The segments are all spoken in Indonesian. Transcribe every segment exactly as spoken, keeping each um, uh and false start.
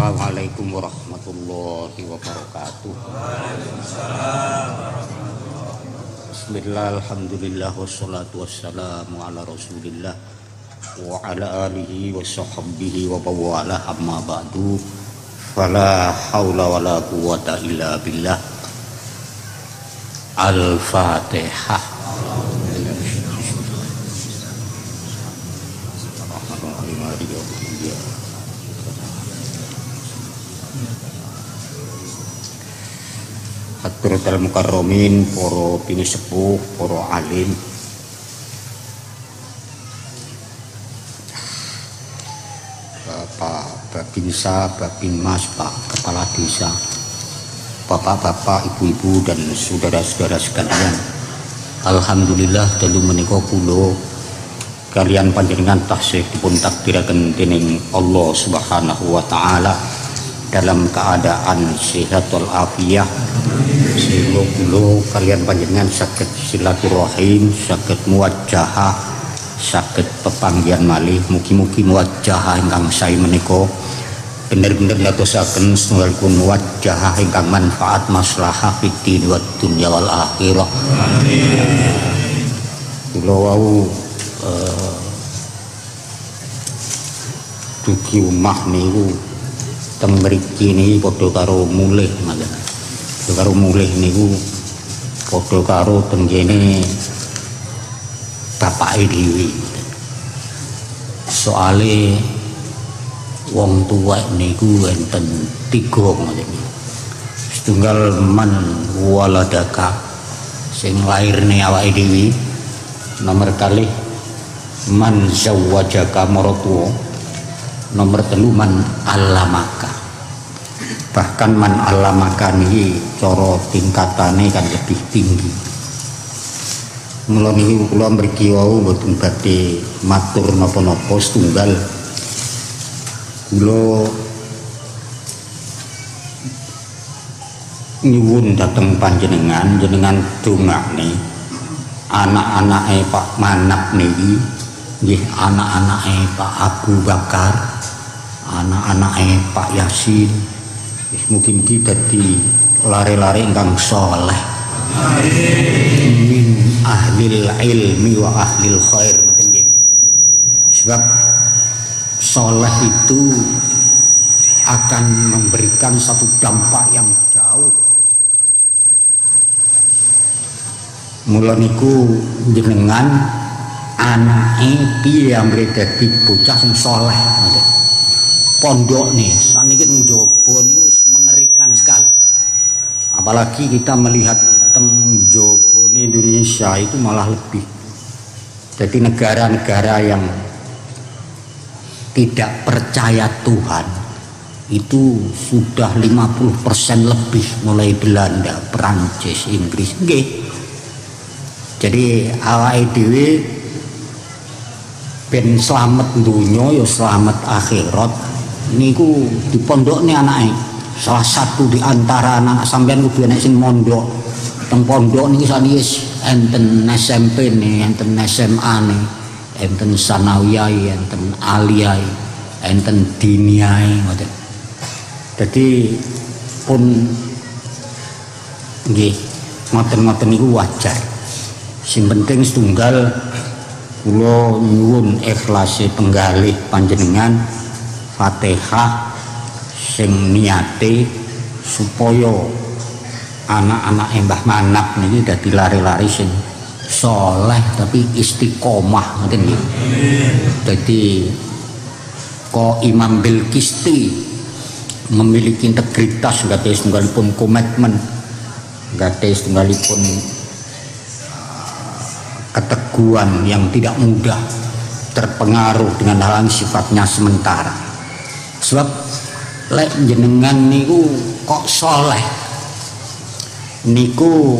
Assalamualaikum warahmatullahi wabarakatuh. Bismillah, alhamdulillah, wassalatu wassalamu ala rasulillah wa ala alihi wa sahbihi wa bawala, amma ba'du. Fala hawla wa la quwata illa billah. Al-Fatihah. Hadratul mukarramin, para pinisepuh, para alim, Bapak Babinsa, Babinmas, Pak Kepala Desa, Bapak-bapak, ibu-ibu dan saudara-saudara sekalian. Alhamdulillah dalu menika kula kalian panjenengan tasih dipun takdiraken dening Allah Subhanahu wa taala dalam keadaan sehat wal afiyah, sehingga kula kalian panjenengan saged silaturahim, saged muwajjahah, saged pepanggihan malih. Mugi-mugi muwajjahah ingkang sae menika bener-bener ndadosaken setunggalipun muwajjahah ingkang manfaat maslahah fid din wad dunya wal akhirah. Amin. Kula wau eh, dugi omah niku teng mriki niki padha karo mulih mangken. Padha karo mulih niku padha karo teng kene bapake dhewe. Soale wong tuwek niku enten tiga ngoten. Setunggal man waladaka sing lairne awake dhewe. Nomor kalih man zawwajaka maratuwa. Nomor telu man alamaka. Bahkan man alamaka niki cara tingkatane kan lebih tinggi. Mula niki kula mriki wau mboten badhe matur napa-napa, setunggal kula nyuwun dhateng panjenengan, jenengan dongane anak-anake Pak Manap niki, nggih anak-anake Pak Abu Bakar, anak-anake Pak Yasin, mugi-mugi dadi lare-lare ingkang saleh. Min ahlil ilmi wa ahlil khair. Sebab saleh itu akan memberikan satu dampak yang jauh. Mula niku jenengan anake piye amrih dadi bocah sing saleh ngoten. Pondok nih, saniki teng jaba niku mengerikan sekali. Apalagi kita melihat teng jaba Indonesia itu malah lebih. Jadi negara-negara yang tidak percaya Tuhan itu sudah lima puluh persen lebih, mulai Belanda, Perancis, Inggris nggih. Jadi awake dhewe ben slamet donya ya slamet akhirat niku dipondokne anake. Salah satu di antara anak sampean kudu enek sing mondok teng pondok niki sakniki enten S M P ne, enten S M A ne, enten sanawiyah, enten aliyah, enten diniyah ngoten. Dadi pun nggih ngoten-ngoten niku wajar. Sing penting setunggal kula nyuwun ikhlase penggalih panjenengan Fatihah sing niate supaya anak-anak Mbah Manap niki dadi lare-lare sing saleh tapi istiqomah ngoten nggih. Dadi kok Imam Bilqisti memiliki integritas, nggate setunggalipun komitmen, nggate setunggalipun keteguhan yang tidak mudah terpengaruh dengan hal yang sifatnya sementara. Sebab lek jenengan niku kok soleh niku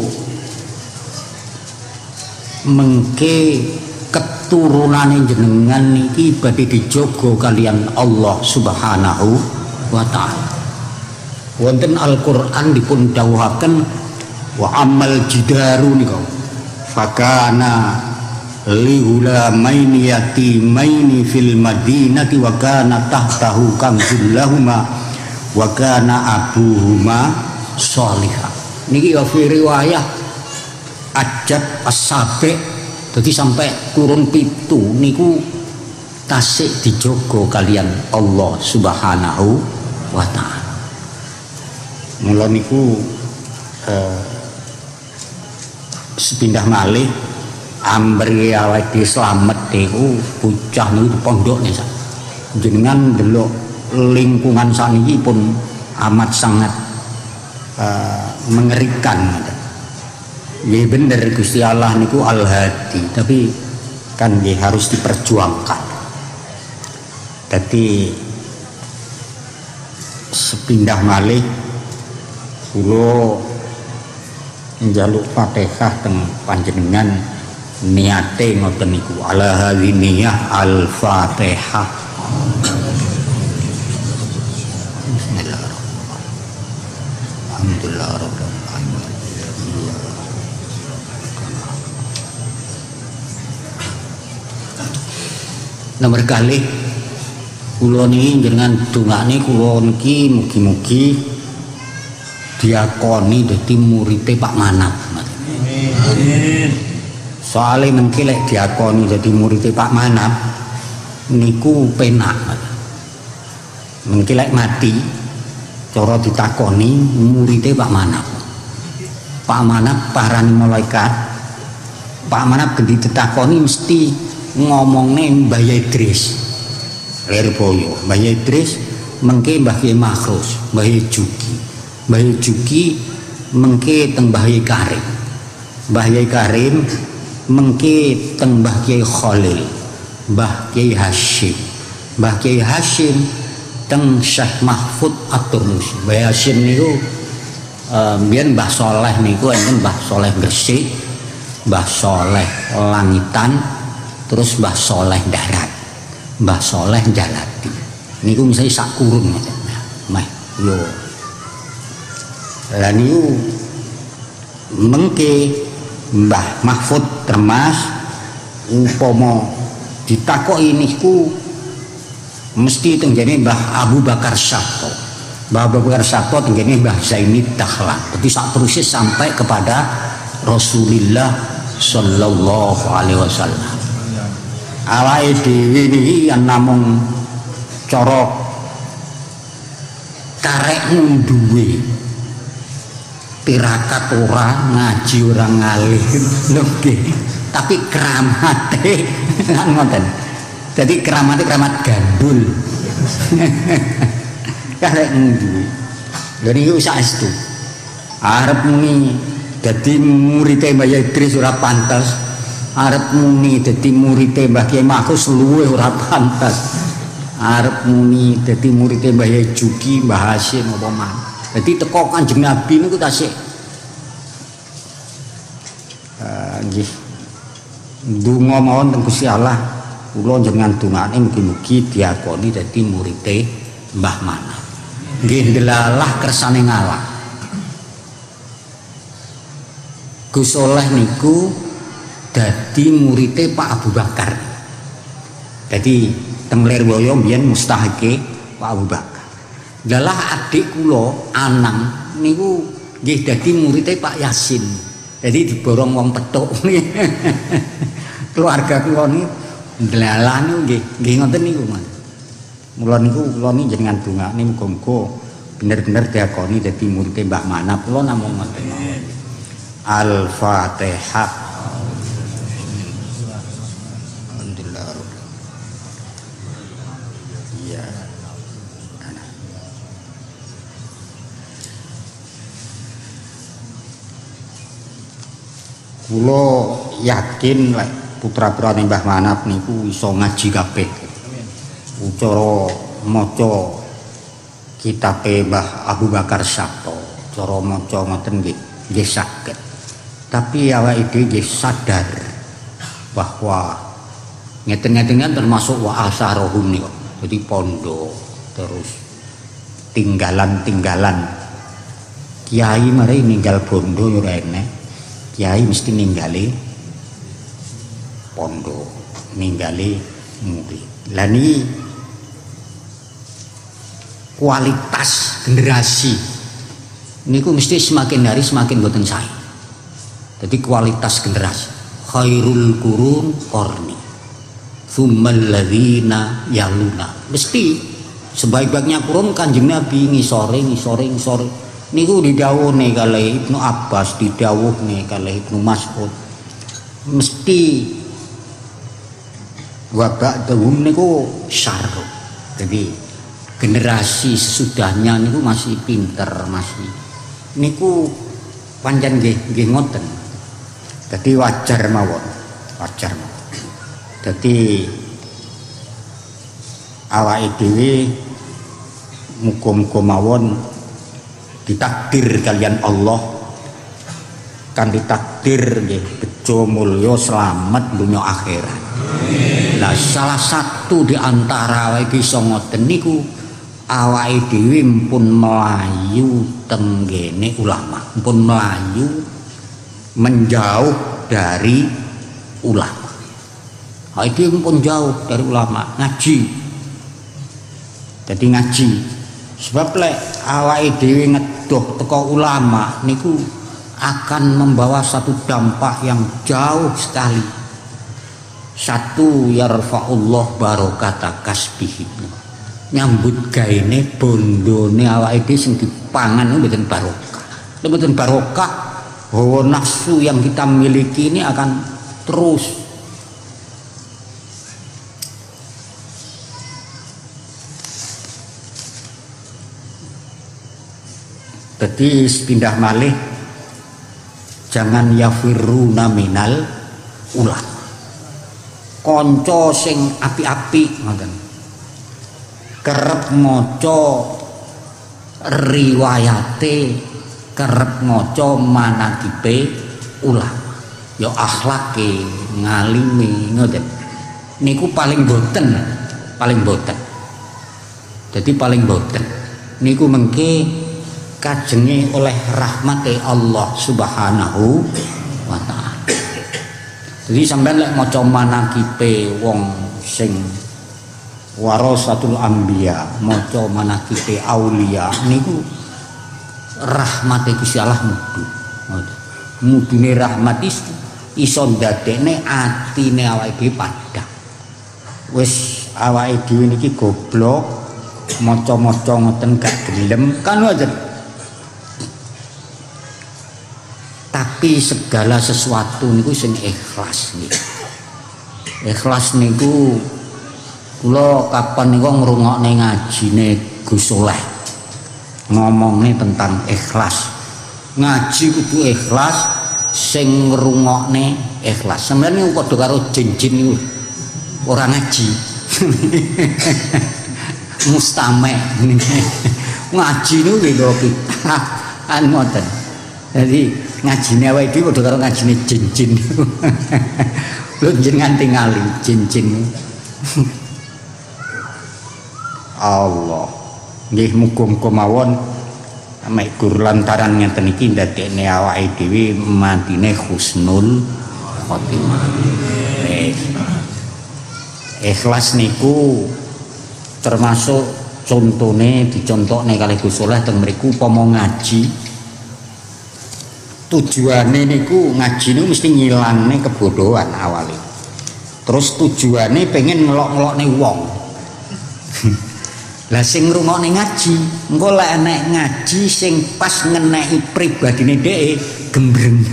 mengke keturunane jenengan niki badhe dijaga kalian Allah Subhanahu wa taala. Wonten Al-Qur'an dipun dawuhaken wa amal jidaru niku fakana lihulamaini yatimaini fil madinati wa kana tahtahu kanzul lahuma wa kana abuhuma sholihah. Niki ya fi riwayah ajab as-sabi, dadi sampai turun pitu niku tasik dijogo kalian Allah Subhanahu wa taala. Mula niku eh, sepindah malih ambri awake dhewe slamet niku bocah niku di pondok nih sak. Jenengan delok lingkungan saniki pun amat sangat uh, mengerikan. Ya bener Gusti Allah niku Al-Hadi, tapi kan ya harus diperjuangkan. Jadi sepindah malih kula njaluk Fatihah teng panjenengan niate ngoten niku ala hadiniyah al-Fatihah. Nomor kali kula niki jenengan dongane kula niki mugi-mugi diakoni dadi murid Pak Manap. Amin. Soale mengki lek diakoni dadi murid Pak Manap niku penak. Mengki lek mati cara ditakoni murid Pak Manap. Pak Manap parani malaikat. Pak Manap gede ditakoni mesti ngomongnya Mbah Idris Lirboyo. Mbah Idris mengke Mbah Kiai Makhrus, Mbah Juki, Mbah Juki mengke teng Mbah Karim, Mbah Karim mengke teng Mbah Kiai Khalil, Mbah Kiai Hashim, Mbah Kiai Hashim teng Syekh Mahfud At-Turmusi. Mbah Hashim niku uh, mbiyen Mbah Soleh niku enten Mbah Soleh Gresik, Mbah Soleh Langitan, terus Mbah Soleh Darat, Mbah Soleh Jalati. Niku misalnya sak kurun ngoten. Meh yo. Lah niku mengke Mbah Mahfud Termas umpama ditakoki niku mesti tenggene Mbah Abu Bakar Sato. Mbah Abu Bakar Sato tenggene Mbah Zaini Dahlan. Jadi sak terusé sampai kepada Rasulullah sallallahu alaihi wasallam. Awake dhewe iki namung cara karek duwe tirakat ora, ngaji ora ngalih lho nggih, tapi keramate kan ngoten. Dadi keramate keramat gandul. Karek duwe. Lha niku saestu. Arep muni dadi murid Mbah Idris ora pantes. Arep muni dadi murid Mbah Kiai Makhrus luwih ora pantas. Arep muni dadi murid Mbah Juki, Mbah Hasyim apa man. Dadi teko Kanjeng Nabi niku tasih uh, nggih ndonga mawon teng Gusti Allah. Kula njenengan dongane mugi-mugi diakoni dadi murid Mbah Manap. Nggih ndelalah kersane ngalah. Gus Soleh niku dadi muridé Pak Abu Bakar. Jadi teng Lirboyo mbiyen mustahike Pak Abu Bakar. Dalah adik kula Anang niku nggih dadi muridé Pak Yasin. Jadi diborong wong petuk. Keluarga kula niku dalah niku nggih nggih ngoten niku, Mas. Mula niku kula niki jenengan dongane muga-muga bener-bener diakoni dadi muridé Mbah Manap. Kula namung ngoten. Al-Fatihah. Kula yakin lek putra-putrane Mbah Manap niku iso ngaji kabeh. Cara maca kitabe Mbah Abu Bakar Sato, cara maca ngoten nggih nggih saged. Tapi awake dhewe nggih sadar bahwa ngeten-ngeten termasuk wa asarohum niku. Jadi pondok terus tinggalan-tinggalan. Kiai mari ninggal bondo yo ora enek. Kiai mesti ninggali pondok, ninggali murid. Lah niki kualitas generasi niku mesti semakin hari semakin boten sae. Jadi kualitas generasi khairul qurun qarni tsummal ladzina yaluna, mesti sebaik-baiknya kurun Kanjeng Nabi ngisore ngisore ngisore niku didhawuhne kalih Ibnu Abbas, didhawuhne kalih Ibnu Mas'ud, mesti wa ba'dahum niku syarru. Jadi generasi sesudahnya niku masih pinter, masih niku pancen nggih nggih ngoten. Dadi wajar mawon, wajar mawon. Dadi awake dhewe muga-muga mawon ditakdir kalian Allah kan ditakdir nggih bejo mulya selamat dunya akhirat. Nah, salah satu di antara awake iso ngoten niku awake dhewe pun melayu tenggene ulama, pun melayu menjauh dari ulama. Awake dhewe pun jauh dari ulama, ngaji. Jadi ngaji. Sebab lek awake dhewe ngedoh teko ulama niku akan membawa satu dampak yang jauh sekali. Satu, yarfa'ullah barokata kasbihi, nyambut gaene bondone awake dhewe sing dipangan mboten barokah. Mboten barokah, hawa nafsu yang kita miliki ini akan terus jadi pindah malih jangan yafiruna minal ulama. Konco sing api-api ngoten. Kerep maca riwayate, kerep maca manakibe ulama. Ya akhlake, ngalime ngoten. Niku paling boten, paling boten. Jadi paling boten. Niku mengke kajenge oleh rahmate Allah Subhanahu wa ta'ala. Jadi sampean lek maca manakibe wong sing warasatul anbiya, maca manakibe aulia niku rahmate Gusti Allah mudu. Mudune rahmat iso ndadekne atine awake dhewe padhang. Wis awake dhewe niki goblok, maca-maca ngoten gak gelem kan wajar. Tapi segala sesuatu niku sing ikhlas niku. Ikhlas niku kula kapan niku ngrungokne ngajine Gus Soleh. Ngomongne tentang ikhlas. Ngaji kudu ikhlas, sing ngrungokne ikhlas. Sampeyan niku padha karo jin-jin niku. Ora ngaji. Mustameh. Ngaji niku nggih kitab an ngoten. Jadi ngajine awake dhewe padha karo ngajine jin-jin. Lho jenengan tingali jin-jin. Allah. Nggih muga-muga mawon mek gur lantaran ngeten iki ndadekne awake dhewe matine husnul khotimah. Eh. Ikhlas niku termasuk contone dicontokne kalih Gus Soleh teng mriku upama ngaji. Tujuane niku ngaji niku mesti ngilangne kebodohan awale. Terus tujuane pengen ngelok-ngelokne wong. Lah sing ngrungokne ngaji, engko lek enek ngaji sing pas ngeneki pribadine dhek gembreng.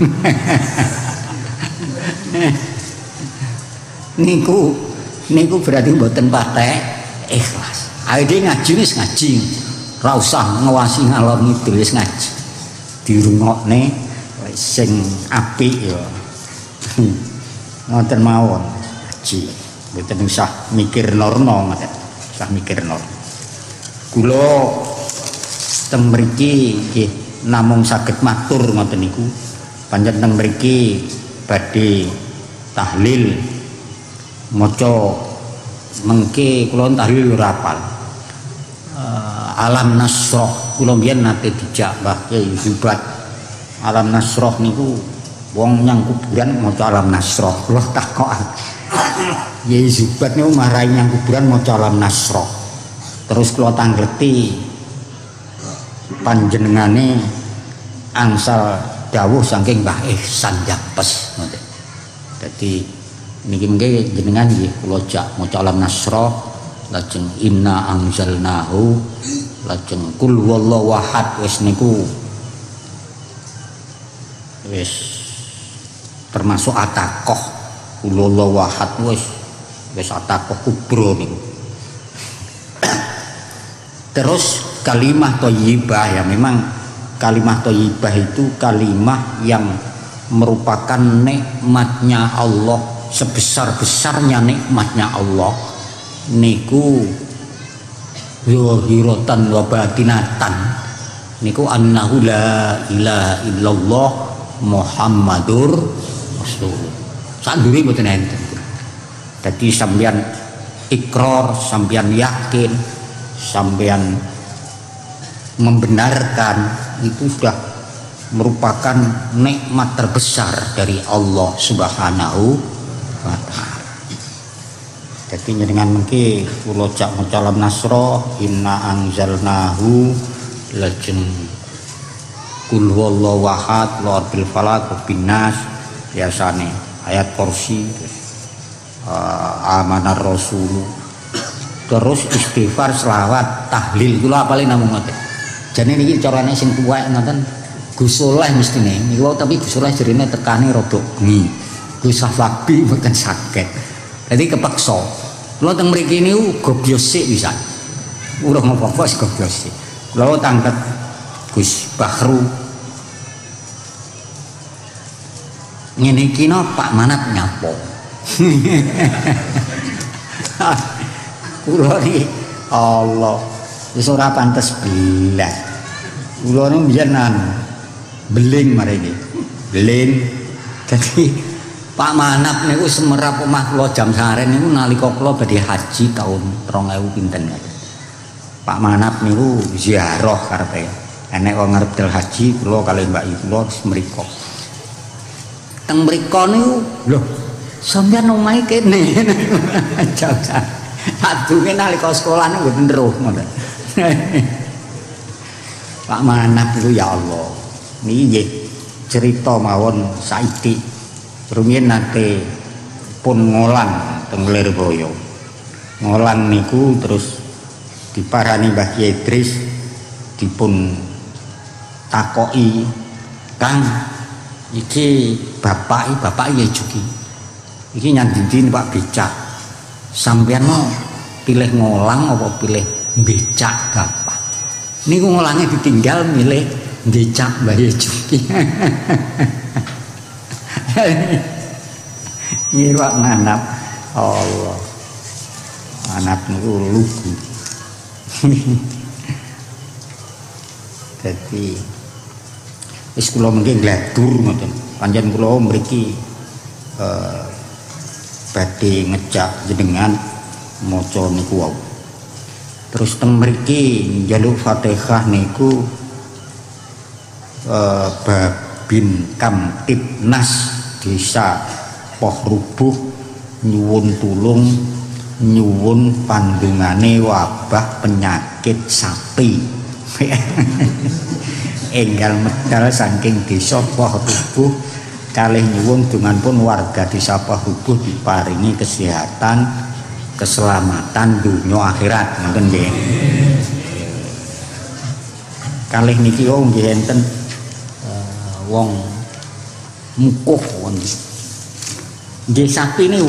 niku niku berarti mboten patek ikhlas. Awake ngaji wis ngaji. Ora usah ngawasi ngalor ngidul wis ngaji. Dirungokne sing apik ya. Ngoten mawon ngaji. Mboten usah mikir norno ngoten. Usah mikir norno. Kula teng mriki nggih namung saged matur ngoten niku. Pancen teng mriki badhe tahlil maca mengke kula tahlil ora hafal. Alam Nasroh kula mbiyen nate dijak Mbah Kyai Zubat. Alam Nasroh niku wong nyang kuburan maca Alam Nasroh. Kula takok. Kyai Zubat niku marahi nyang kuburan maca Alam Nasroh. Terus kula tangleti panjenengane angsal dawuh saking Mbah Ihsan Japes ngoten. Dadi niki mengke jenengan nggih kula jak maca Alam Nasra lajeng inna anzalnahu lajeng kul wallahu ahad wis niku wis termasuk atakoh kul wallahu ahad wis wis atakoh kubro niku. Terus kalimah thayyibah ya, memang kalimah thayyibah itu kalimah yang merupakan nikmatnya Allah, sebesar-besarnya nikmatnya Allah niku zahiratan wa batinatan niku annahu la ilaha illallah Muhammadur Rasulullah. Sanduri mboten enten. Dadi sampeyan ikrar, sampeyan yakin, sampeyan membenarkan itu sudah merupakan nikmat terbesar dari Allah Subhanahu wa taala. Jadi dengan mengki kula jak maca Alam Nasra inna anzalnahu lajeng kul huwallahu ahad bil falaq bin nas biasane ayat kursi uh, amanar rasul terus istighfar selawat tahlil kula apalin namung ngoten. Jane niki carane sing tuwek ngoten Gus Soleh mestine niku tapi Gus Soleh jerine tekane rada bengi. Gus Safabi mboten saged. Dadi kepeksa. Kula teng mriki niku goblos sik pisan. Urung apa-apa wis goblos sik. Kula tangket Gus Bahru. Ngene iki no Pak Manat nyapo. Kula iki Allah wis ora pantes belas. Kula nu mbiyen beling marene. Beling. Dadi Pak Manap niku semerap omah kula jam saren niku nalika kula badhe haji tahun rong ewu pinten. Pak Manap niku ziarah karepe. Enek wong ngarep del haji kula kalih mbak ibu kula mriko. Teng mriko niku lho sampeyan omahe kene. Jam sadurunge nalika sekolah niku mboten roh ngoten. Pak Manap niku ya Allah. Niki nggih cerita mawon saiki. Rumiyin nate pun ngolang teng Lirboyo. Ngolang niku terus diparani Mbah Kyai Idris dipun takoki, "Kang, iki bapak bapak ya Juki. Iki nyandindi Pak becak. Sampeyan mau pilih ngolang apa pilih becak bapak?" Niku ngolangnya ditinggal milih becak Mbah Juki. Ini Pak Manap Allah Manap niku lugu. Jadi wis kula mengki gladur ngoten. Panjenengan kula mriki eh badhe ngejak jenengan maca niku wau. Terus teng mriki njaluk Fatihah niku eh Babin Kamtibnas Desa Poh Rubuh nyuwun tulung nyuwun pandungane wabah penyakit sapi. Enggal medal saking desa Poh Rubuh kalih nyuwun dunganipun warga desa Poh Rubuh diparingi kesehatan keselamatan dunya akhirat ngoten nggih. Kalih niki nggih enten uh, wong mukuh wong nggih sapi niku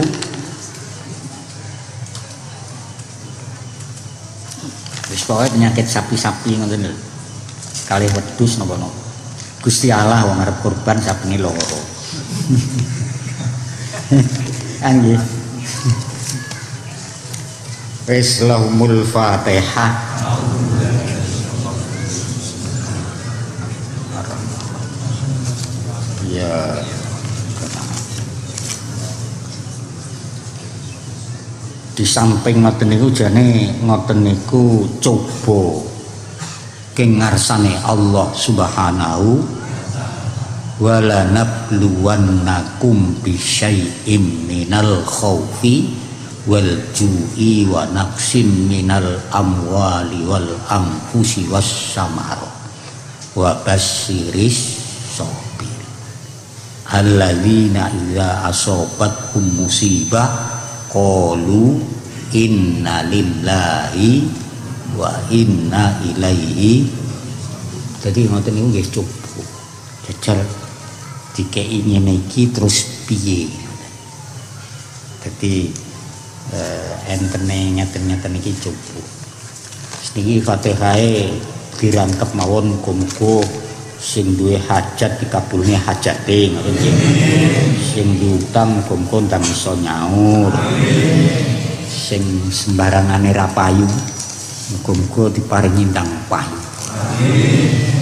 wis pokoke penyakit sapi-sapi ngoten lho kalih wedhus napa-napa Gusti Allah wong arep kurban sapine loro nggih wis lahumul Fatihah. Ya di samping ngoten niku jane ngoten niku coba king ngarsane Allah Subhanahu wala nabluwannakum bisyai'im minal khaufi wal ju'i wa naqsim minal amwali wal anfusi was samar wa basiris sabir alladzina idza asobathum musibah qalu inna lillahi wa inna ilaihi. Jadi ngoten niku nggih cukup jajal dikei ngene iki terus piye. Dadi eh, entene ngeten-ngeten iki cukup. Niki Fatihae dirangkep mawon muga-muga sing duwe hajat dikabulne hajate ngoten nggih. Sing diutang muga-muga ndang iso nyaur. Sing sembarangane ra payu muga-muga diparingi ndang payu. Amin.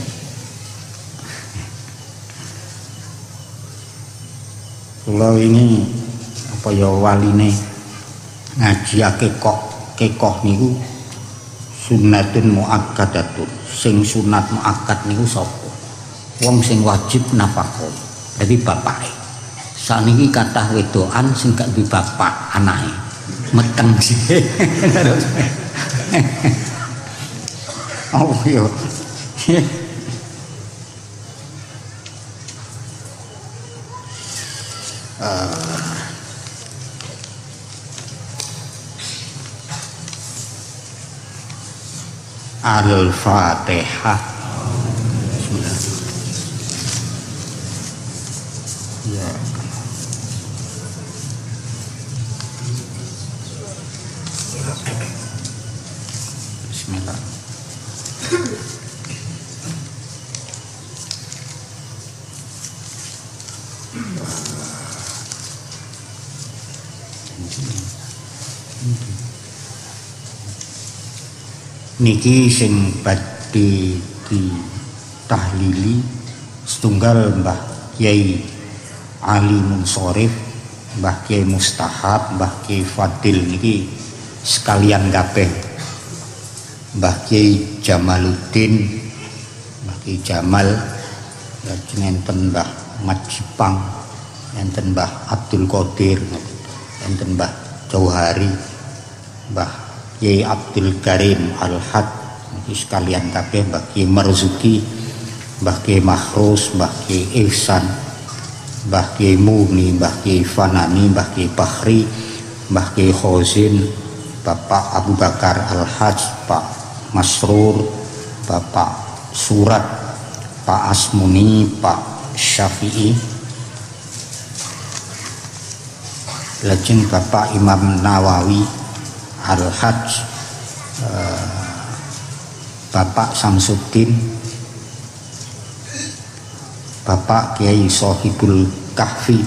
Kula ini apa ya waline ngaji akekah kekah niku sunnatun muakkadatun. Sing sunat muakkad niku sapa? Wong sing wajib nafkah. Dadi bapake. Saniki kathah wedokan sing gak duwe bapak anake. Meteng sih. Oh iya. Uh, Al-Fatihah. Bismillah. Ya. Bismillah. Niki sing badhe ditahlili setunggal Mbah Kyai Ali Munsorif, Mbah Kyai Mustahab, Mbah Kyai Fadil niki sekalian kabeh. Mbah Kyai Jamaluddin, Mbah Kyai Jamal, enten Mbah Majipang, enten Mbah Abdul Qadir, enten Mbah Jauhari, Mbah Kyai Abdul Karim Al-Had sekalian kabeh, Mbah Kyai Marzuki, Mbah Kyai Mahrus, Mbah Kyai Ihsan, Mbah Kyai Muni, Mbah Kyai Fanani, Mbah Kyai Bahri, Mbah Kyai Khozin, Bapak Abu Bakar Al-Hajj, Pak Masrur, Bapak Surat, Pak Asmuni, Pak Syafi'i, lajeng Bapak Imam Nawawi Al-Hajj, uh, Bapak Samsuddin, Bapak Kiai Sohibul Kahfi,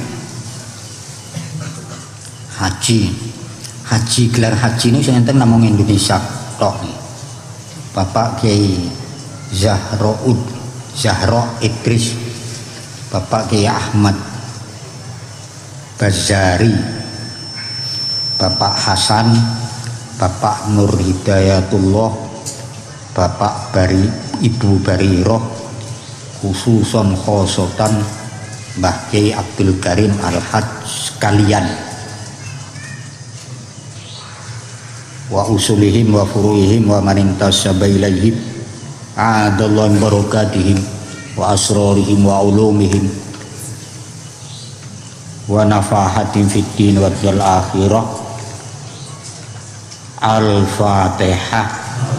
Haji, Haji gelar haji ini saya enten namung Indonesia tok nih. Bapak Kiai Zahroud, Zahro Idris, Bapak Kiai Ahmad Bazari, Bapak Hasan, Bapak Nur Hidayatullah, Bapak Bari, Ibu Bariroh, khususon khosotan Mbah Kyai Abdul Karim Al-Hajj sekalian, wa usulihim wa furuihim wa manintasaba ilaihim adallahu barakatihim wa asrarihim wa ulumihim wa nafahatin fid din wa dzal akhirah. Al-Fatihah.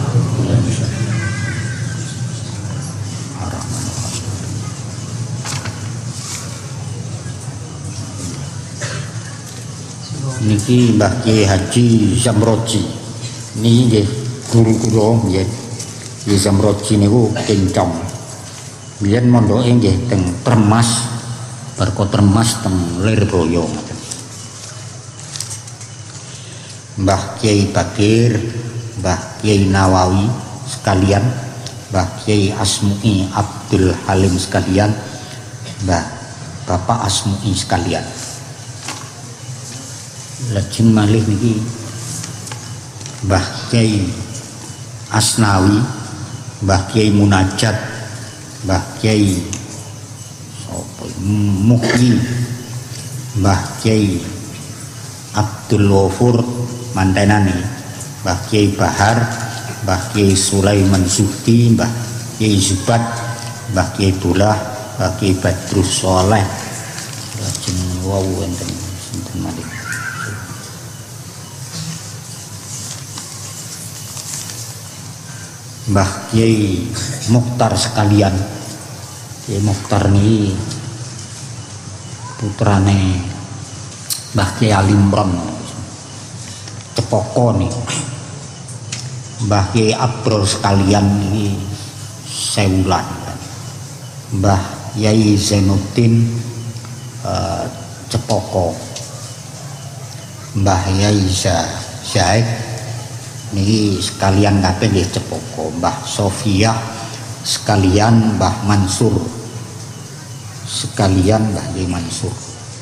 Niki Mbah Kyai Haji Zamroji niki nggih guru kula nggih. Nggih Zamroji niku kencang. Biyen mondoke nggih teng Termas, Barko Termas teng Lirboyo. Mbah Kyai Bakir, Mbah Kyai Nawawi sekalian, Mbah Kyai Asmu'i Abdul Halim sekalian, Mbah Bapak Asmu'i sekalian. Lajeng malih niki Mbah Kyai Asnawi, Mbah Kyai Munajat, Mbah Kyai sapa Muhyi, Mbah Kyai Abdul Ghafur mantenane, Mbah Kiai Bahar, Mbah Kiai Sulaiman Zuhdi, Mbah Kiai Zubat, Mbah Kiai Dullah, Mbah Kiai Badrus Soleh. Lajeng wau wonten sinten malih. Mbah Kiai Mukhtar sekalian. Kiai Mukhtar niki putrane Mbah Kiai Alimron Cepoko nih. Mbah Kiai Abror sekalian ini Sewulan. Mbah Yai Zainuddin uh, Cepoko. Mbah Yai Zaid niki sekalian kabeh nggih Cepoko. Mbah Sofia sekalian Mbah Mansur. Sekalian Mbah Yai Mansur.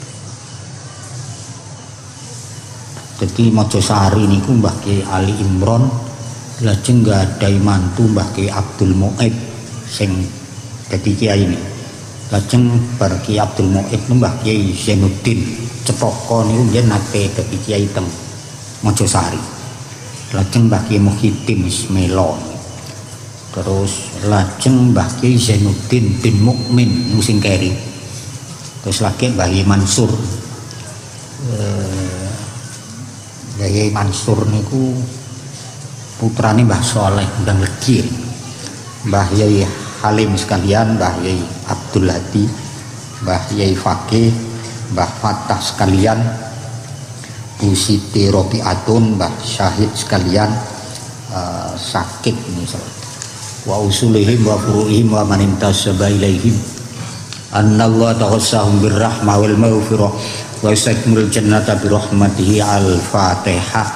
Jadi Mojosari niku Mbah Kiai Ali Imron, lajeng nggadahi mantu Mbah Kiai Abdul Mu'id sing dadi kiai ini. Lajeng bar Kiai Abdul Mu'id Mbah Kiai Zainuddin Cepoko niku nggih nate dadi kiai teng Mojosari. Lajeng Mbah Kiai Muhyiddin Ismailo. Terus lajeng Mbah Kiai Zainuddin bin Mukmin Musing Keri. Terus lagi Mbah Kiai Mansur. Eh, Mbah Kiai Mansur niku putrane Mbah Soleh Undang Legi. Mbah Yai Halim sekalian, Mbah Yai Abdul Hadi, Mbah Yai Fakih, Mbah Fatah sekalian, Bu Siti Robiatun, Mbah Syahid sekalian, uh, sakit misal. Wa usulihim wa furu'ihim wa man intasaba ilaihim. Annallahu tawassahum birrahmah wal maghfirah wa yastakmul jannata birahmatihi. Al-Fatihah.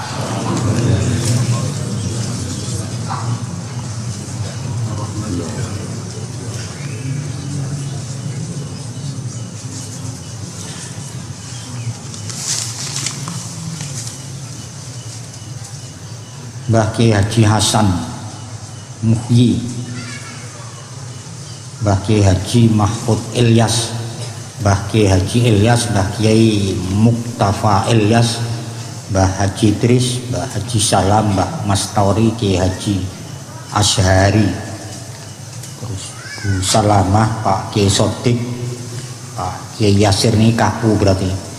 Mbah Kiai Haji Hasan Muhyi, Mbah Kiai Haji Mahfud Ilyas, Mbah Kiai Haji Ilyas, Mbah Kiai Muktafa Ilyas, Mbah Haji Idris, Mbah Haji Salam, Mbah Mas Tauri, Kiai Haji Asyhari, terus Bu Salamah, Pak Kiai Sodik, Pak Kiai Yasir ini kaku berarti.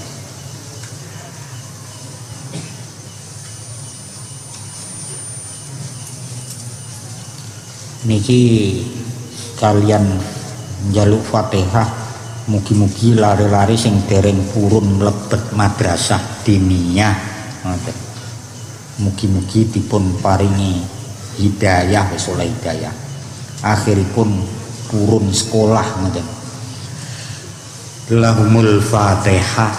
Niki kalian njaluk Fatihah, mugi-mugi lari-lari sing dereng purun mlebet madrasah diniyah, mugi-mugi dipun paringi hidayah wis oleh hidayah, akhiripun purun sekolah ngoten. Lahumul Fatihah.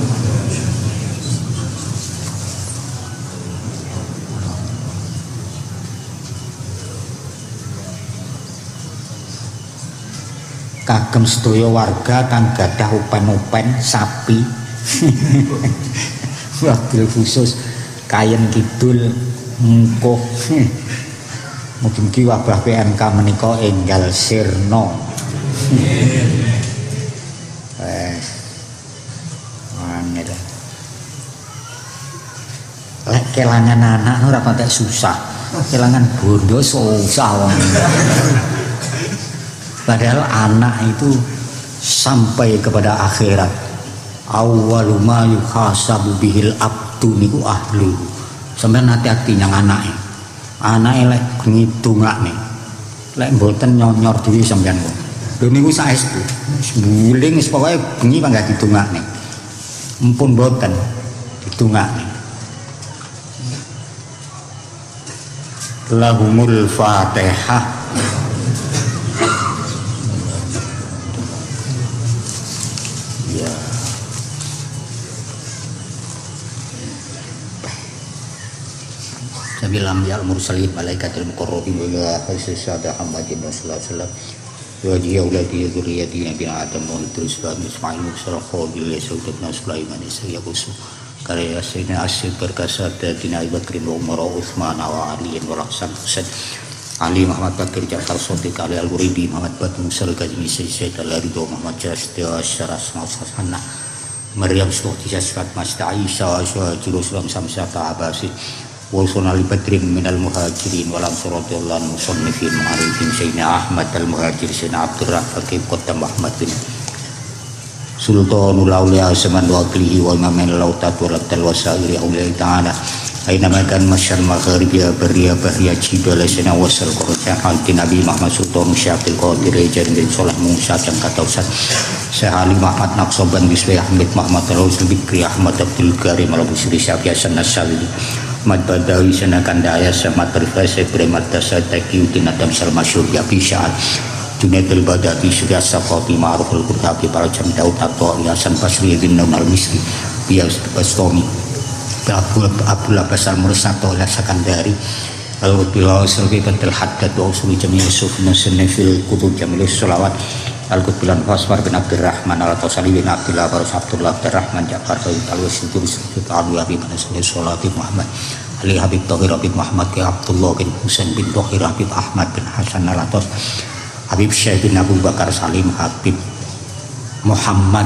Kagem sedaya warga kang gadah upen-upen sapi wabil khusus Kayen Kidul Mungkuh. Mugi-mugi wabah P M K menika enggal sirna. Eh, angel. Lek kelangan anak ora patek susah, kelangan bondo susah wong. Padahal anak itu sampai kepada akhirat. Awwalu ma yuhasabu bihil abdu niku ahlu. Sampeyan hati-hati nyang anake. Anake lek ngidungake. Lek mboten nyonyor dhewe sampeyan kok. Lho niku saestu. Guling wis pokoke bengi panggah didongakne. Mumpun mboten didongakne. Lahumul Fatihah. Bilam ya al-mursalin malaikatul muqarrabin wa ila hasyada Muhammadin sallallahu alaihi wasallam wa jiya ulati dzurriyyati nabi Adam wa Idris wa Ismail musarrafa bil saudatna Sulaiman isyaqusu karya sayyidina asyid berkasat dina Bakrin wa Umar wa Utsman wa Ali wa Hasan Husain Ali Muhammad Bakir Jafar Shadiq Ali Al-Ghuridi Muhammad Batu Musal Kazmi Sayyid Al-Ridho Muhammad Jastia Syaras Hasanah Maryam Stuhti Jasrat Masta Isa Jurus Lam Samsata Abasi Walsunali Badrin Minal Muhajirin Walam Suradullah Musannifin Ma'arifin Sayyidina Ahmad Al-Muhajir Sayyidina Abdurrahman Fakib Kota Muhammad bin Sultanul Aulia Zaman Waklihi Wa Imamin Lautat Walatal Wasairi Aulia Ta'ala Aina makan masyar magharibiya beriya beriya jidala sena wasal korja halti Nabi Muhammad Sultan Syafil Qadir Rejan bin Solah Musa dan Katausat Sehali Muhammad Naqsoban Biswi Ahmed Muhammad Rasul Bikri Ahmad Abdul Karim Al-Busri Syafiasan Nasalili Mad Badawi Sana Kandaya Samat Rifasai Bremat Dasa Takiuddin Adam Salmasyur Yabi Sya'ad Junaid al-Badati Surya Safati Ma'ruf al-Qurhabi Para Jam Daud Tato Yasan Basri Bin Naun al-Misri Bias Bastomi Abdul Abdullah Basal Mursato La Sakandari Al-Qutbilah Salvi Bantal Haddad Wa Usuli Jamil Yusuf Nasanifil Kutub Jamil Sulawat Al-Qutbilan Fasmar bin Abdurrahman Al-Tasali bin Abdullah Barus Abdullah Abdurrahman Ja'far Sayyid Al-Wasidur Sayyid Al-Abu Habib Nasalih Salati Muhammad Ali Habib Tahir Habib Muhammad Ki Abdullah bin Husain bin Tahir Habib Ahmad bin Hasan Al-Atas Habib Syekh bin Abu Bakar Salim Habib Muhammad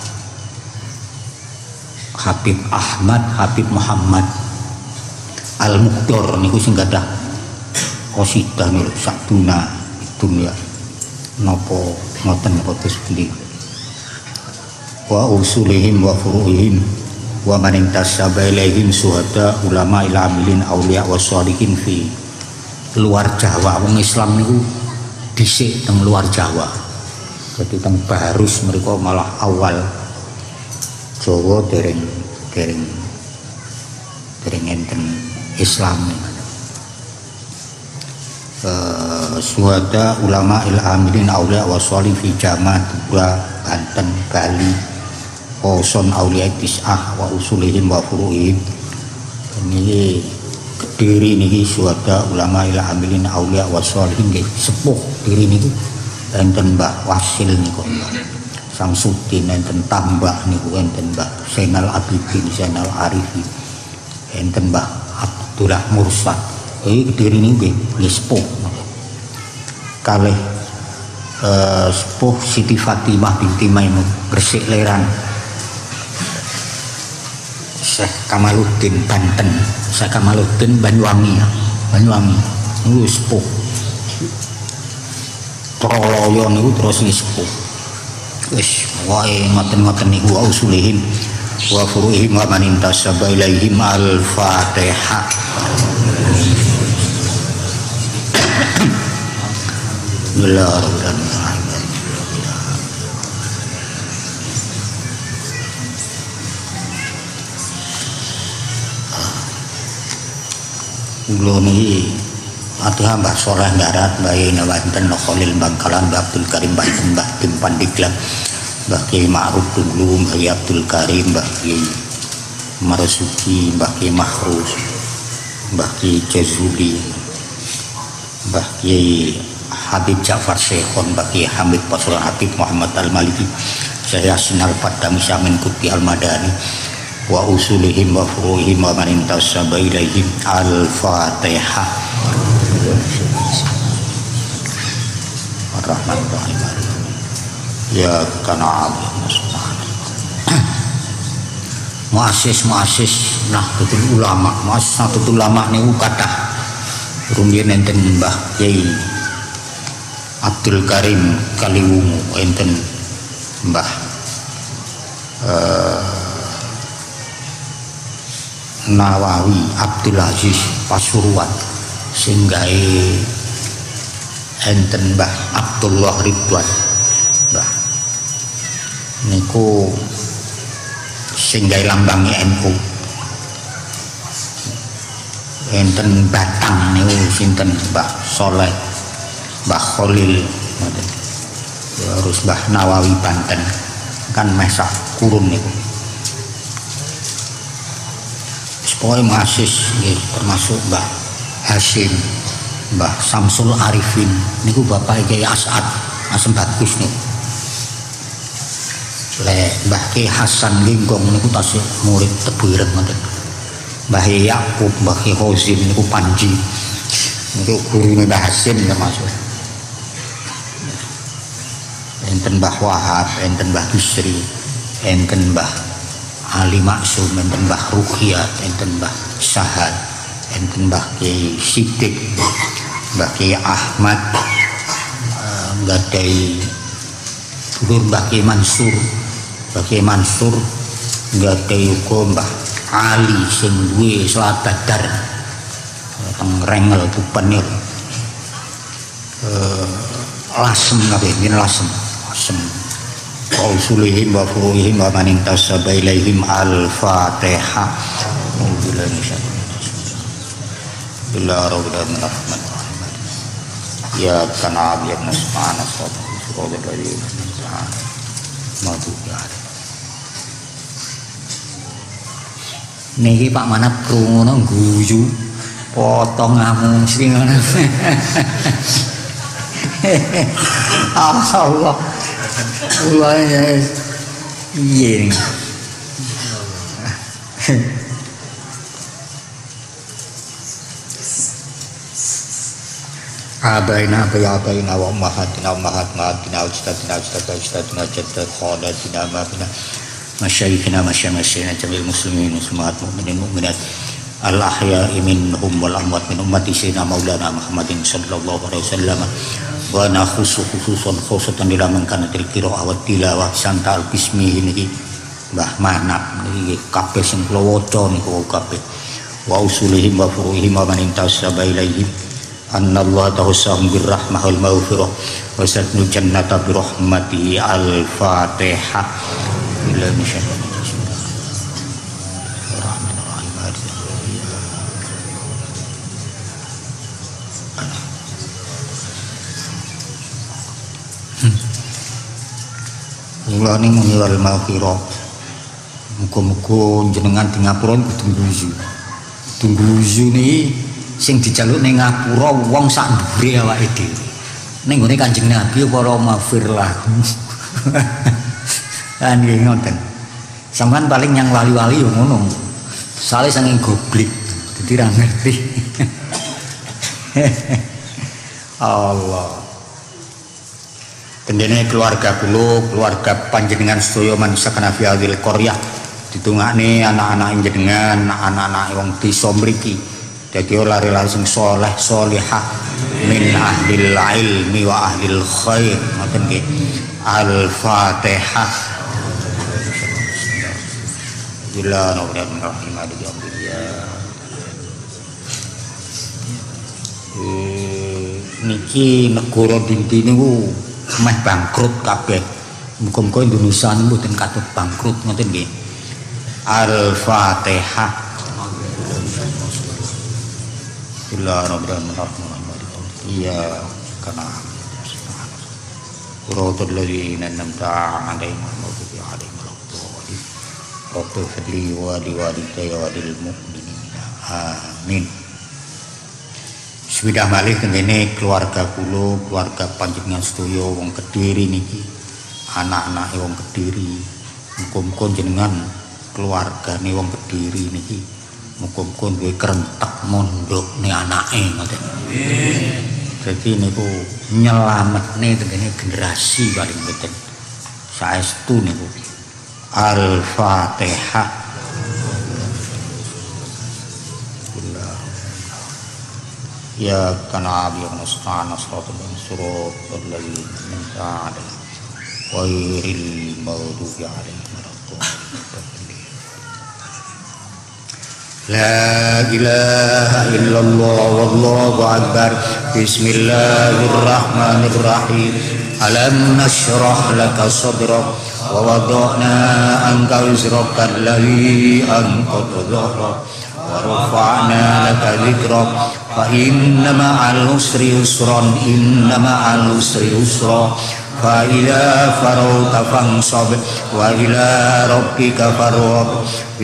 Habib Ahmad Habib Muhammad Al-Muqtor niku sing gadah qasidah niku sakduna dunya napa ngoten napa pundi wa usulihim wa furuhim wa man intasaba ilaihim suhada ulama ilhamilin auliya wassalihin fi luar Jawa. Wong Islam niku dhisik teng luar Jawa, dadi teng Barus mereka malah awal Jawa dereng dereng dereng enten Islam. Uh, suhada ulama ilhamilin aulia waswali fi Jama Dua Banten Bali Poson aulia tis'ah wa usulihim wa furuhim. Ini Kediri niki suhada ulama ilhamilin aulia waswalihin nggih sepuh Kediri niku enten Mbah Wasil niku Samsudin enten Tambah niku enten Mbah Zainal Abidin Zainal Arifin enten Mbah Abdullah Mursad. Iki Kediri niku nggih sepuh. Kalih eh, sepuh Siti Fatimah binti Maimun Gresik Leran. Syekh Kamaluddin Banten, Syekh Kamaluddin Banyuwangi. Banyuwangi niku sepuh. Troloyo niku terus sepuh. Wis wae ngoten-ngoten niku usulihim wa furuhim wa man intasaba ilaihim. Al-Fatihah. Bismillahirrahmanirrahim. Kula niki Fatihah Mbah Soleh Darat, Mbah Ina Banten, Khalil Bangkalan, Mbah Abdul Karim Banten, Mbah Tim Pandeglang, Mbah Kiai Ma'ruf Dulu, Mbah Abdul Karim, Mbah Kiai Marzuki, Mbah Kiai Mahrus, Mbah Kiai Jazuli, Mbah Kiai Habib Ja'far Syekhon, Mbah Kiai Hamid Pasulan Habib Muhammad Al-Maliki, saya Yasin Al-Fadami Samin Kutbi Al-Madani wa usulihim wa furuhim wa man intasaba ilaihim. Al-Fatihah. Ar-Rahmanir-Rahim. Ya kana muassis muassis Nahdlatul Ulama. Muassis Nahdlatul Ulama niku kathah rumiyin enten Mbah Kiai Abdul Karim Kaliwungu, enten Mbah uh, Nawawi Abdul Aziz Pasuruan, singgahe enten Mbah Abdullah Ridwan. Mbah niku singgahe lambangi N U. Enten Batang niku sinten Mbah Soleh, Mbah Khalil, terus Mbah Nawawi Banten kan mesak kurun niku. Pokoke muassis nggih termasuk Mbah Hasim, Mbah Samsul Arifin niku bapak Kiai As'ad Asem Bagus niku. Le Mbah Kiai Hasan Linggong niku tasih murid Tebuireng ngoten. Mbah Yakub, Mbah Kiai Hozim niku Panji. Niku gurune Mbah Hasim termasuk. Enten Mbah Wahab, enten Mbah Bisri, enten Mbah Ali Maksum, enten Mbah Ruqyah, enten Mbah Sahad, enten Mbah Kiai Sidik, Mbah Kiai Ahmad, uh, nggadahi dulur Mbah Kiai Mansur, Mbah Kiai Mansur nggadahi uga Mbah Ali sing duwe salat Badar teng Rengel Bupenir. Uh, lasem kabeh yen lasem lasem qausulihim wa furuhim wa man intasaba ilaihim al-fatihah. Bismillahirrahmanirrahim. Ya kana abiyat nasma'ana sallallahu alaihi wasallam maduya. Niki Pak Manap krungono guyu potong ngamu sing ngono. Allah Allah iya nih abaina abaina wa ummahatina ummahatina ustadina ustadina ustadina jadda khadatina mabina masyayikhina masyayikhina jamil muslimin muslimat mu'minin mu'minat al-ahya'i minhum wal amwat min ummati sayyidina maulana Muhammadin sallallahu alaihi wasallam wa nakhusu khususan khusatan ila man kana tilqira wa tilawah santa al-bismi niki Mbah Manap niki kabeh sing kula waca niku kabeh wa usulihim wa furuhim wa man intasaba ilaihim annallaha tawassahum birrahmah wal maghfirah wa satnul jannata birahmatihi al-fatihah ila misyaitan. Mula ini mengiwal maghfirah. Muga-muga jenengan di ngapura kudu ngguyu. Kudu ngguyu niki sing dijaluk ning ngapura wong sak ndure awake dhewe. Ning gone Kanjeng Nabi para maghfir lahu. Kan nggih ngoten. Sampeyan paling yang wali-wali yo ngono. Sale saking goblik, dadi ra ngerti. Allah. Kendene keluarga kula, keluarga panjenengan sedaya manusia kana fi hadil qaryah ditungakne anak-anak jenengan, anak-anak wong desa mriki dadi lare-lare sing saleh salihah min ahlil ilmi wa ahlil khair. Ngoten nggih. Al-Fatihah. Eh niki negara dinti niku meh bangkrut kabeh. Muga-muga Indonesia niku mboten katut bangkrut ngoten nggih. Al-Fatihah. Bismillahirrahmanirrahim. Iya kana Quratul ladzina namta alaihim maghfirun alaihim waladhdallin. Rabbi fadli wa li walidayya wa lil mu'minin. Amin. Sudah malih tengene keluarga kula, keluarga panjenengan sedaya wong Kediri niki. Anak-anake wong Kediri. Muga-muga jenengan keluargane wong Kediri niki muga-muga duwe krentek mondokne anake ngoten. Amin. Jadi niku nyelametne tengene generasi paling mboten saestu niku. Al-Fatihah. Ya kana abi nasta'ana siratal mustaqim alladzi an'amta 'alaihim ghairil maghdubi 'alaihim waladdallin. La ilaha illallah wallahu akbar. Bismillahirrahmanirrahim. Alam nashrah laka sadrak wa wada'na anka wizraka alladzi anqadha dhahrak wa rafa'na laka dhikrak fa inna ma'al usri yusran inna ma'al usri yusra fa idza faragta fansab wa ila rabbika farghab.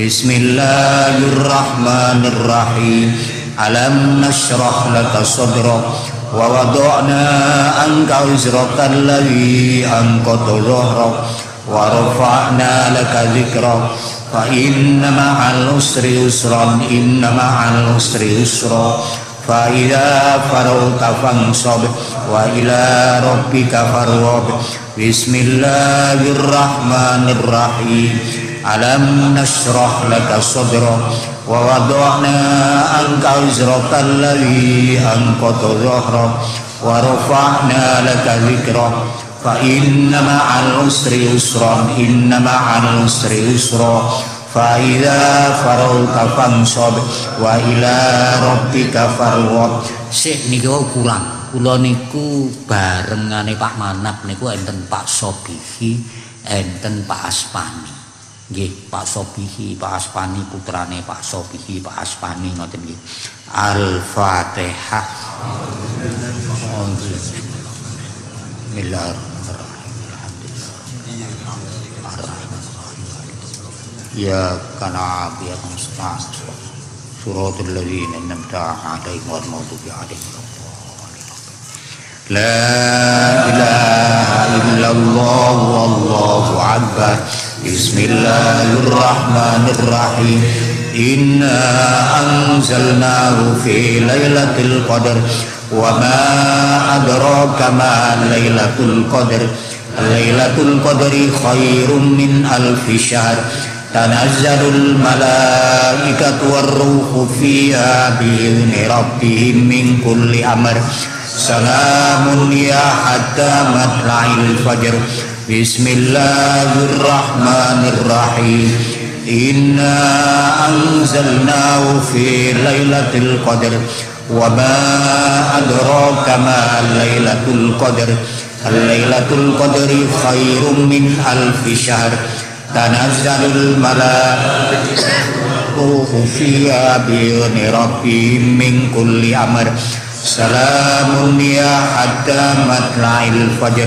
Bismillahirrahmanirrahim. Alam nashrah laka sadrak wa wada'na anka wizraka alladzi anqadha dhahrak wa rafa'na laka dhikrak fa inna ma'al usri yusran inna ma'al usri yusra fa idza faragta fansab wa ila rabbika farghab. Bismillahirrahmanirrahim. alam nashrah laka sadrak wa wada'na anka wizraka alladhi anqadha dhahrak wa rafa'na laka dhikrak fa inna ma'al usri yusran inna ma'al usri yusra fa idza faragta fansab wa ila rabbika farghab. Sik niku kurang. Kula niku barengane Pak Manap niku enten Pak Sobihi, enten Pak Aspani. Nggih, Pak Sobihi, Pak Aspani putrane Pak Sobihi, Pak Aspani ngoten nggih. Al-Fatihah. Ya kana biya mustas suratul ladzina an'amta 'alaihim ghairil maghdubi 'alaihim. La ilaha illallah wallahu akbar. Bismillahirrahmanirrahim. Inna anzalnahu fi lailatul qadar wa ma adraka ma lailatul qadar. Lailatul qadri khairum min alfi syahr. Tanazzalul malaikatu warruhu fiha bi'izni rabbihim min kulli amr. Salamun ya hatta matla'il fajr. Bismillahirrahmanirrahim. Inna anzalnahu fi lailatul qadr wa ma adraka ma lailatul qadr. Lailatul qadri khairum min alfi syahr. Tanazzalul malaikatu fiha bi'izni rabbihim min kulli amr. Salamun ya hatta matla'il fajr.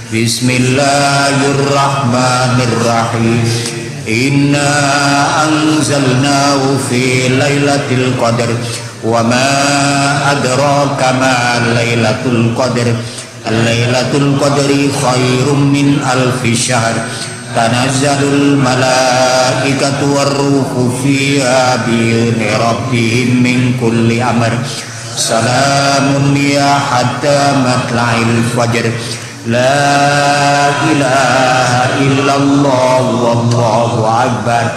Bismillahirrahmanirrahim. Inna anzalnahu fi lailatul qadr wa ma adraka ma lailatul qadr. Lailatul qadri khairum min alfi syahr. Tanazzalul malaikatu warruhu fiha bi'izni rabbihim min kulli amr. Salamun ya hatta matla'il fajr. La ilaha illallah wallahu akbar.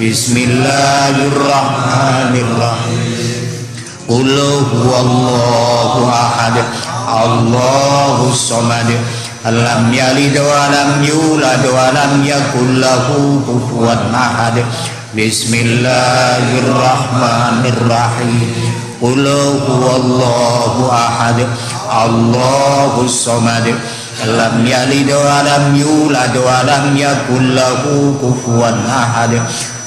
Bismillahirrahmanirrahim. Qul huwallahu ahad. Allahus samad. Lam yalid wa lam yulad wa lam yakul lahu kufuwan ahad. Bismillahirrahmanirrahim. Qul huwallahu ahad. Allahus samad. Lam yalid wa lam yulad wa lam yakul lahu kufuwan ahad.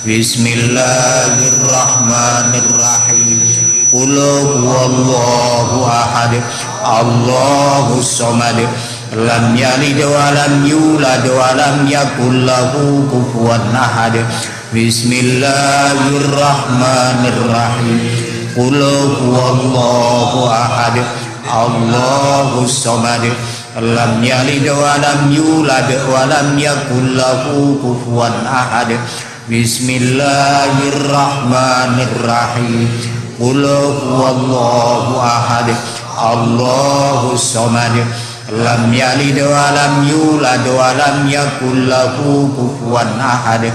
Bismillahirrahmanirrahim. Qul huwallahu ahad. Allahus samad. Lam yalid wa lam yulad wa lam yakul lahu kufuwan ahad. Bismillahirrahmanirrahim. Qul huwallahu ahad. Allahus samad. Lam yalid wa lam yulad wa lam yakul lahu kufuwan ahad. Bismillahirrahmanirrahim. Qul huwallahu ahad. Allahus samad. Lam yalid wa lam yulad wa lam yakul lahu kufuwan ahad.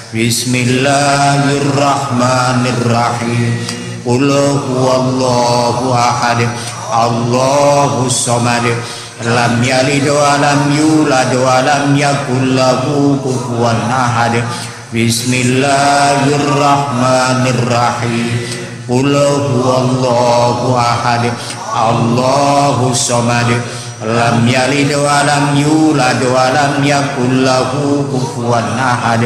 Bismillahirrahmanirrahim. Qul huwallahu ahad. Allahus samad. Lam yalid wa lam yulad wa lam yakul lahu kufuwan ahad. Bismillahirrahmanirrahim. Qul huwallahu ahad. Allahus samad. Lam yalid wa lam yulad wa lam yakul lahu kufuwan ahad.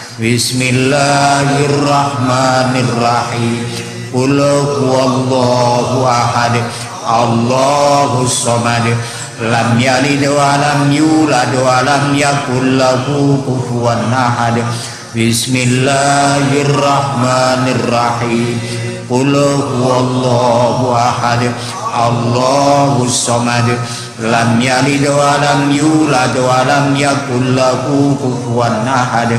Bismillahirrahmanirrahim. Qul huwallahu ahad. Allahus samad. Lam yalid wa lam yulad wa lam yakul lahu kufuwan ahad. Bismillahirrahmanirrahim. Qul huwallahu ahad. Allahus samad. Lam yalid wa lam yulad wa lam yakul lahu kufuwan ahad.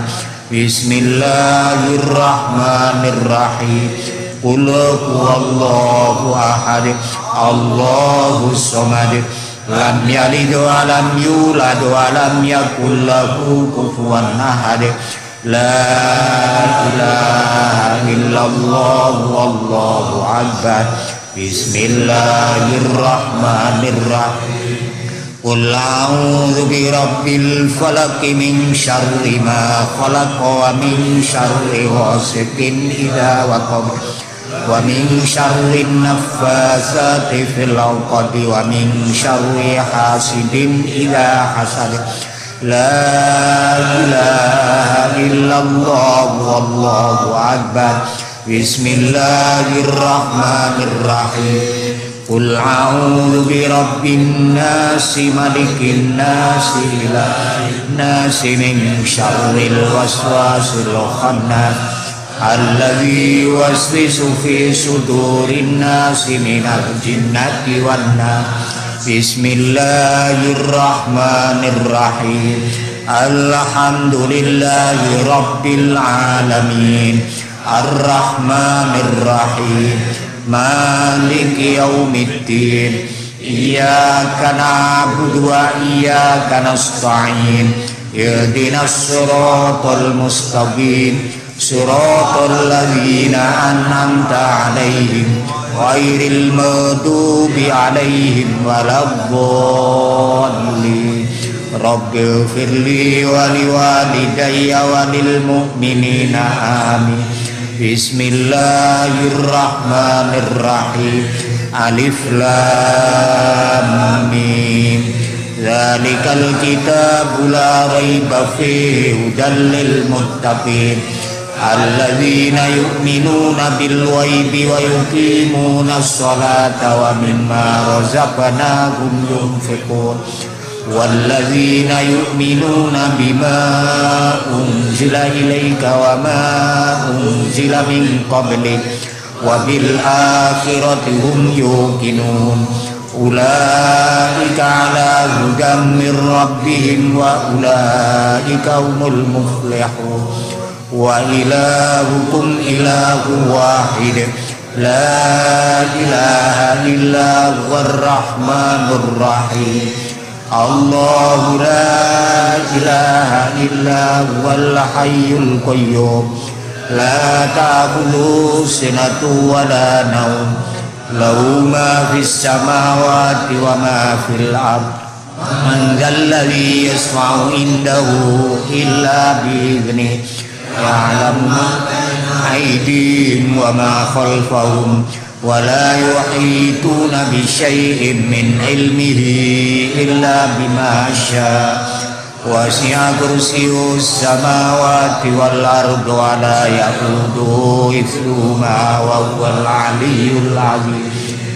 Bismillahirrahmanirrahim. Qul huwallahu ahad. Allahus samad. Lam yalid wa lam yulad wa lam yakul lahu kufuwan ahad. La ilaha illallah wallahu akbar. Bismillahirrahmanirrahim. Qul a'udzu birabbil falaq min syarri ma khalaq wa min syarri ghasiqin idza waqab wa min syarri naffasati fil 'uqad wa min syarri hasidin idza hasad. La ilaha illallah wallahu akbar. Bismillahirrahmanirrahim. Qul a'udzu birabbin nasi malikin nasi ilahin nasi min syarril waswasil khannas alladzi yuwaswisu fi sudurin nasi minal jinnati wan nas. Bismillahirrahmanirrahim. Alhamdulillahi rabbil alamin. Ar-Rahmanir-Rahim. Maliki yaumiddin. Iyyaka na'budu wa iyyaka nasta'in. Ihdinas siratal mustaqim. Siratal ladzina an'amta 'alaihim ghairil maghdubi 'alaihim waladdallin. Rabbighfirli wa liwalidayya wa lil mu'minina amin. Bismillahirrahmanirrahim. Alif lam mim. Dzalikal kitabu la raiba fihi hudal lil muttaqin alladzina yu'minuna bil ghaibi wa yuqimunas sholata wa mimma razaqnahum yunfiqun. Walladzina yu'minuna bima unzila ilaika wa ma unzila min qablik wa bil akhirati hum yuqinun. Ulaika ala hudan min rabbihim wa ulaika humul muflihun. Wa ilahukum ilahu wahid. La ilaha illa huwar rahmanur rahim. Allahu la ilaha illa huwal hayyul qayyum. La ta'khudhuhu sinatun wa la nawm. Lahu ma fis samawati wa ma fil ardh. Man dzalladzi yashfa'u indahu illa bi'idhnihi. Ya'lamu ma baina aydihim wa ma khalfahum. ولا يحيطون بشيء من علمه إلا بما شاء. وسع كرسيه السماوات والأرض ولا يئوده حفظهما وهو العلي العظيم.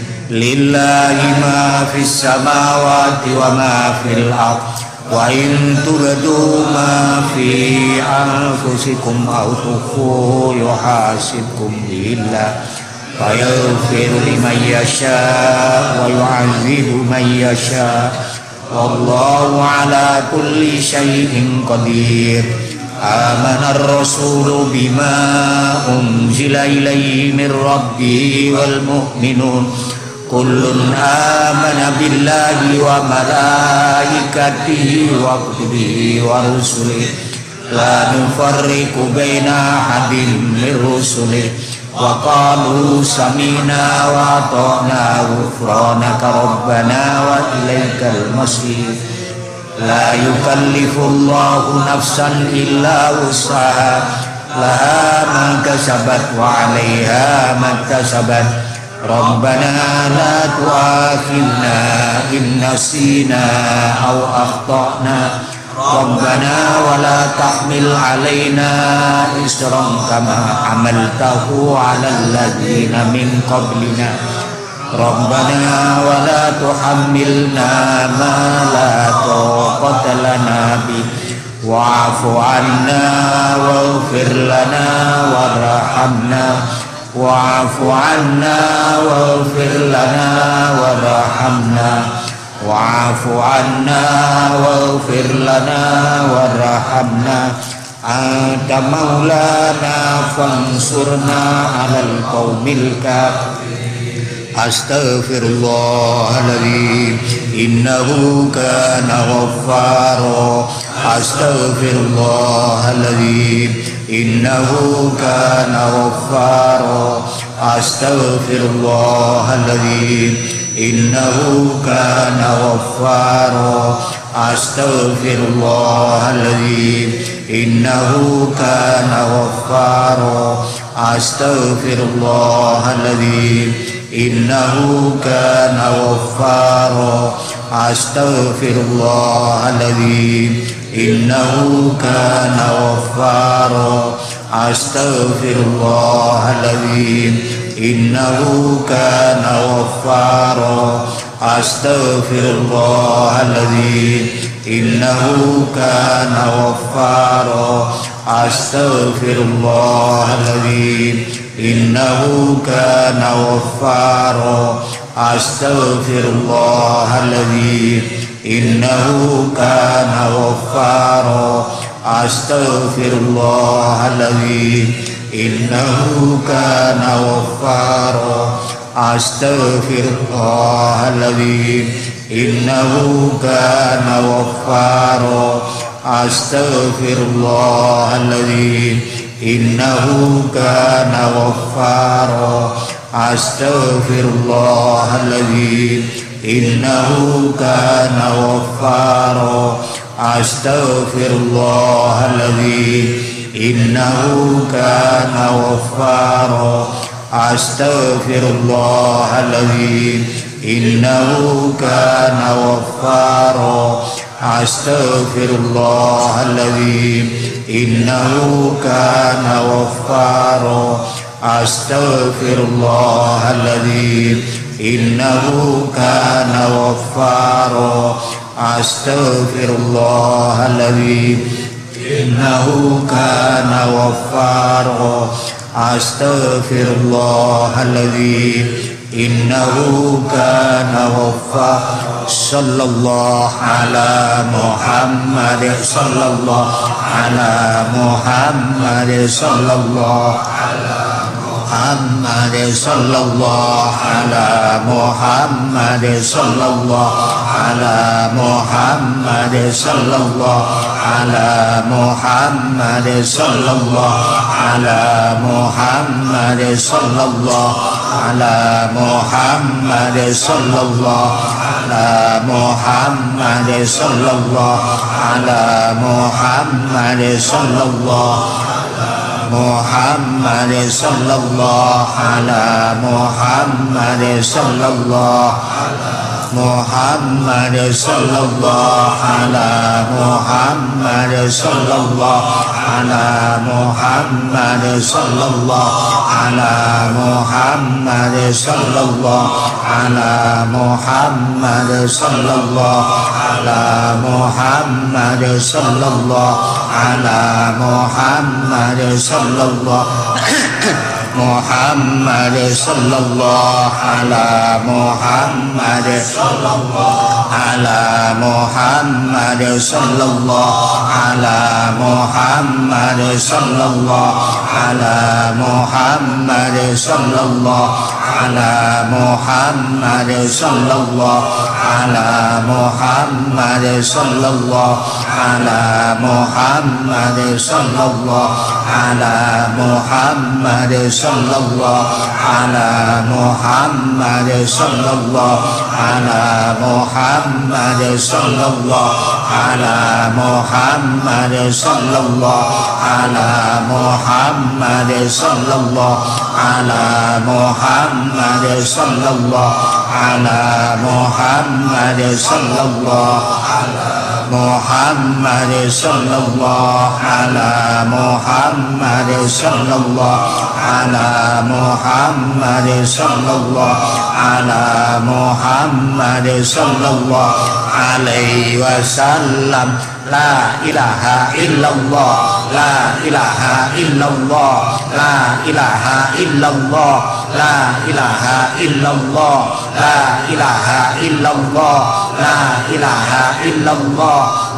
لله ما في السماوات وما في الأرض وإن تبدوا ما في أنفسكم أو تخفوه يحاسبكم به الله فيغفر لمن يشاء ويعذب من يشاء والله على كل شيء قدير. آمن الرسول بما أنزل إليه من ربه والمؤمنون كل آمن بالله وملائكته وكتبه ورسله لا نفرق بين أحد من رسله وقالوا سمعنا وأطعنا غفرانك ربنا وإليك المصير. لا يكلف الله نفسا إلا وسعها لها ما كسبت وعليها ما اكتسبت. ربنا لا تؤاخذنا إن نسينا أو أخطأنا. ربنا ولا تحمل علينا إصرا كما حملته على الذين من قبلنا. ربنا ولا تحملنا ما لا طاقة لنا به واعف عنا واغفر لنا وارحمنا. واعف عنا واغفر لنا وارحمنا. واعف عنا واغفر لنا وارحمنا. أنت مولانا فانصرنا على القوم الكافرين. Astaghfirullahaladzim. innahu kana ghaffara astaghfirullahaladzim innahu kana ghaffara astaghfirullahaladzim innahu kana ghaffara astaghfirullahaladzim innahu kana ghaffara astaghfirullahaladzim innahu kana ghaffara astaghfirullahaladzim innahu kana ghaffara astaghfirullahaladzim innahu kana ghaffara astaghfirullahaladzim innahu kana ghaffara astaghfirullahaladzim innahu kana ghaffara astaghfirullahaladzim innahu kana ghaffara astaghfirullahaladzim innahu kana ghaffara astaghfirullahaladzim innahu kana ghaffara astaghfirullahaladzim innahu kana ghaffara astaghfirullahaladzim innahu kana ghaffara astaghfirullahaladzim innahu kana ghaffara astaghfirullahaladzim innahu kana ghaffara astaghfirullahaladzim innahu kana ghaffara astaghfirullahaladzim innahu kana ghaffara astaghfirullahaladzim innahu kana ghaffara astaghfirullahaladzim innahu kana ghaffara. Sallallahu ala Muhammad sallallahu ala Muhammad sallallahu ala Muhammad sallallahu ala Muhammad sallallahu ala Muhammad sallallahu ala Muhammad sallallahu ala Muhammad sallallahu ala Muhammad sallallahu ala Muhammad sallallahu ala Muhammad sallallahu Muhammad sallallahu ala Muhammad sallallahu Muhammad sallallahu ala Muhammad sallallahu ala Muhammad sallallahu ala Muhammad sallallahu ala Muhammad sallallahu ala Muhammad sallallahu ala Muhammad sallallahu Muhammad sallallahu ala Muhammad sallallahu ala Muhammad sallallahu ala Muhammad sallallahu ala Muhammad sallallahu ala Muhammad sallallahu ala Muhammad sallallahu ala Muhammad sallallahu ala Muhammad sallallahu ala Muhammad sallallahu ala Muhammad sallallahu ala Muhammad sallallahu ala Muhammad sallallahu ala Muhammad sallallahu ala Muhammad sallallahu ala Muhammad sallallahu ala Muhammad sallallahu ala Muhammad sallallahu ala Muhammad sallallahu alaihi wasallam. La ilaha illallah, la ilaha illallah, la ilaha illallah, la ilaha illallah, la ilaha illallah, la ilaha illallah,